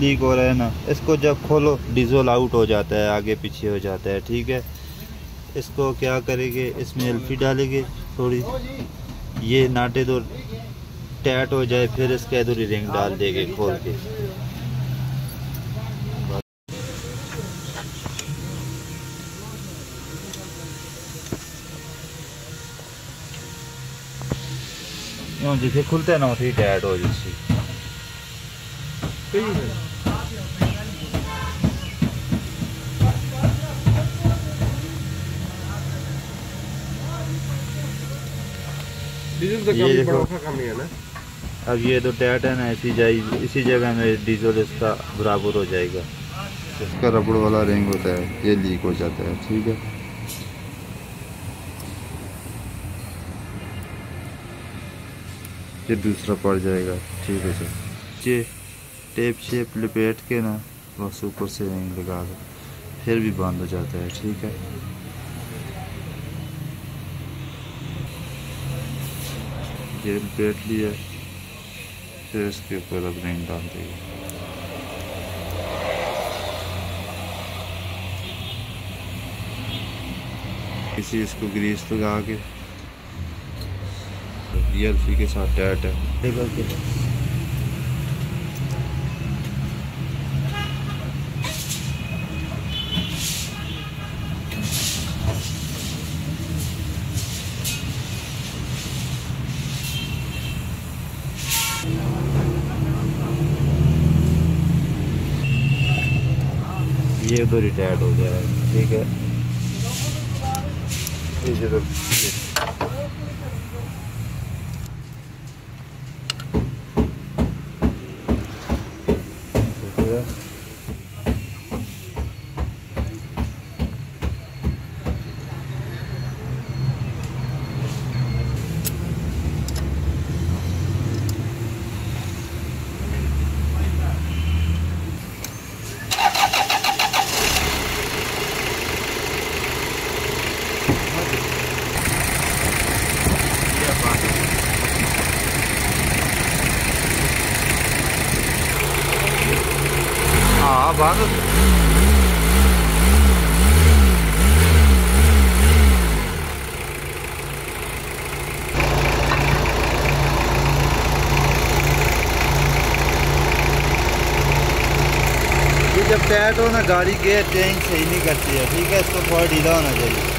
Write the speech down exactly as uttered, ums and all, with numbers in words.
Leak हो रहा है ना, इसको जब खोलो डीजल आउट हो जाता है, आगे पीछे हो जाता है। ठीक है, इसको क्या करेंगे, इसमें एल्फी डालेंगे थोड़ी, ये नाटे तो टाइट हो जाए, फिर इसके अधूरी रिंग डाल देंगे खोल के। जिसे खुलते हैं ना उसी टाइट हो जैसी। डीजल तो ये देखो कम है ना। अब ये तो टाइट है ना, इसी जाए इसी जगह में डीजल इसका बराबर हो जाएगा। इसका रबड़ वाला रिंग होता है, ये लीक हो जाता है। ठीक है, ये दूसरा पड़ जाएगा। ठीक है सर, ये टेप शेप लपेट के ना बस ऊपर से रिंग लगा दो, फिर भी बंद हो जाता है। ठीक है, ये लपेट लिया, फिर इसके ऊपर अब रिंग डाल देंगे। इसी इसको ग्रीस लगा के एल्फी के साथ टाइट है। ये उधर ही टाइट हो गया है। ठीक है, इसी तरह हाँ बात ये जब टाइट हो ना गाड़ी के चेंज सही नहीं करती है। ठीक है, इसको थोड़ा ढीला होना चाहिए।